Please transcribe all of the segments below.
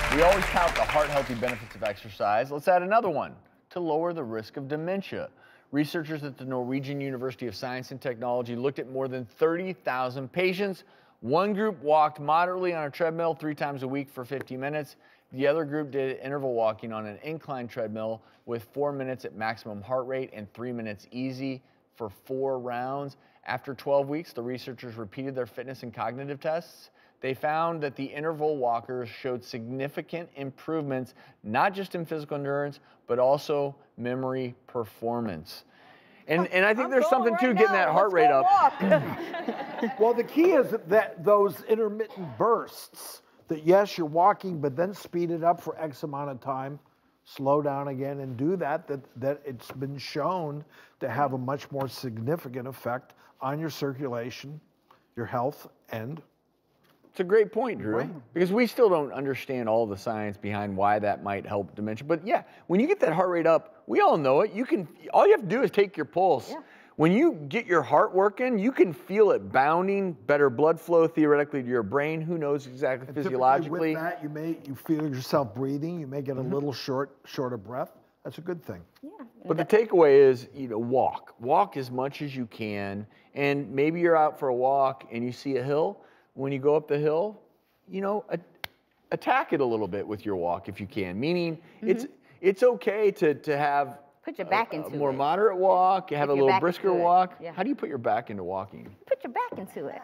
We always tout the heart-healthy benefits of exercise. Let's add another one: to lower the risk of dementia. Researchers at the Norwegian University of Science and Technology looked at more than 30,000 patients. One group walked moderately on a treadmill 3 times a week for 50 minutes. The other group did interval walking on an incline treadmill with 4 minutes at maximum heart rate and 3 minutes easy for 4 rounds. After 12 weeks, the researchers repeated their fitness and cognitive tests. They found that the interval walkers showed significant improvements, not just in physical endurance, but also memory performance. And I think there's something to getting that heart rate up. Well, the key is that those intermittent bursts, that yes, you're walking, but then speed it up for X amount of time, slow down again and do that it's been shown to have a much more significant effect on your circulation, your health, and it's a great point, Drew, because we still don't understand all the science behind why that might help dementia. But yeah, when you get that heart rate up, we all know it. All you have to do is take your pulse. Yeah. When you get your heart working, you can feel it bounding, better blood flow theoretically to your brain. Who knows exactly and physiologically? With that, you feel yourself breathing. You may get a little short of breath. That's a good thing. Yeah. But the takeaway is, walk. Walk as much as you can. And maybe you're out for a walk and you see a hill. When you go up the hill, attack it a little bit with your walk if you can. Meaning, it's okay to have put your back into a more moderate walk, have a little brisker walk. Yeah. How do you put your back into walking? Put your back into it.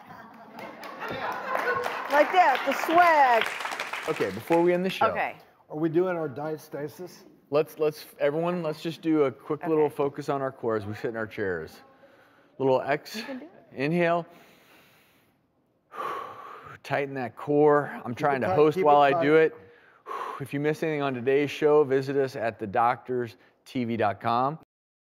Like that, the swag. Okay, before we end the show. Okay. Are we doing our diastasis? Let's just do a quick little focus on our core as we sit in our chairs. Little inhale. Tighten that core. I'm trying to host while I do it. If you missed anything on today's show, visit us at thedoctorstv.com.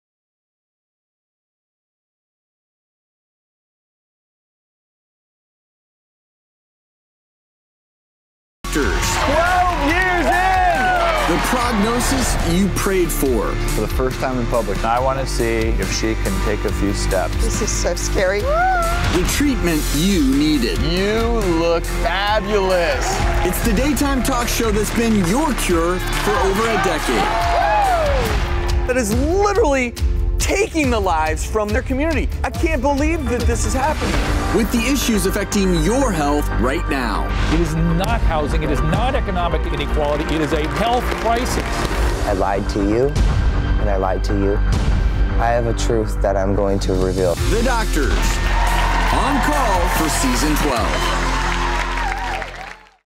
12 years in! The prognosis you prayed for the first time in public. I want to see if she can take a few steps. This is so scary. The treatment you needed. You look fabulous. It's the daytime talk show that's been your cure for over a decade. That is literally taking the lives from their community. I can't believe that this is happening. With the issues affecting your health right now. It is not housing, it is not economic inequality, it is a health crisis. I lied to you, and I lied to you. I have a truth that I'm going to reveal. The Doctors, on call for season 12.